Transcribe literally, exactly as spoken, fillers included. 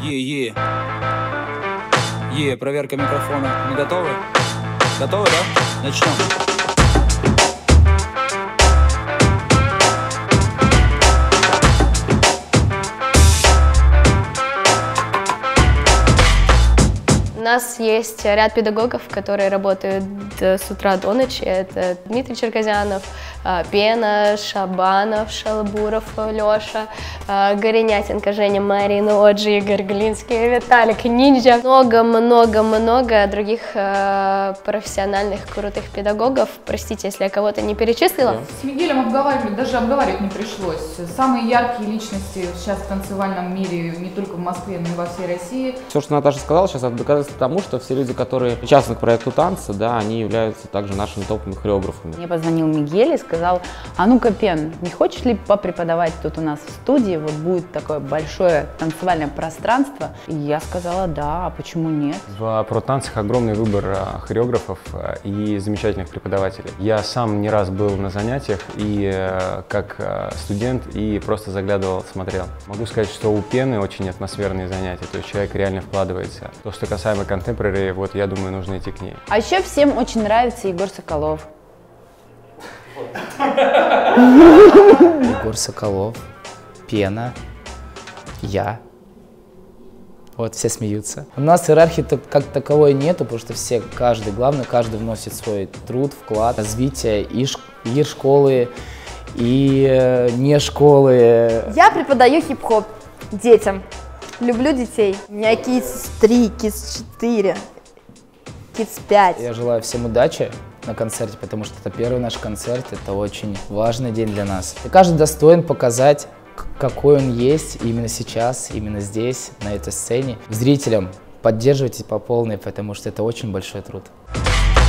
Е-е. Е, проверка микрофона. Мы готовы? Готовы, да? Начнем. У нас есть ряд педагогов, которые работают с утра до ночи. Это Дмитрий Черкозянов, Пена, Шабанов, Шалбуров, Леша, Горенятенко, Женя, Марина, Оджи, Игорь Глинский, Виталик, Ниндзя. Много-много-много других профессиональных, крутых педагогов. Простите, если я кого-то не перечислила. С Мигелем обговаривали, даже обговаривать не пришлось. Самые яркие личности сейчас в танцевальном мире, не только в Москве, но и во всей России. Все, что Наташа сказала, сейчас это доказательство тому, что все люди, которые причастны к проекту танца, да, они являются также нашими топовыми хореографами. Мне позвонил Мигель и сказал: а ну-ка, Пен, не хочешь ли попреподавать тут у нас в студии? Вот будет такое большое танцевальное пространство. И я сказала: да, а почему нет? В про-танцах огромный выбор хореографов и замечательных преподавателей. Я сам не раз был на занятиях и как студент, и просто заглядывал, смотрел. Могу сказать, что у Пены очень атмосферные занятия, то есть человек реально вкладывается. То, что касаемо контемпорари, вот я думаю, нужно идти к ней. А еще всем очень нравится Егор Соколов. Егор Соколов, Пена, я. Вот, все смеются. У нас иерархии как таковой нету, потому что все, каждый, главное, каждый вносит свой труд, вклад, развитие и, ш, и школы, и э, не школы. Я преподаю хип-хоп детям. Люблю детей. У меня кидс три, кидс четыре, кидс пять. Я желаю всем удачи на концерте, потому что это первый наш концерт, это очень важный день для нас. И каждый достоин показать, какой он есть именно сейчас, именно здесь, на этой сцене. Зрителям поддерживайте по полной, потому что это очень большой труд.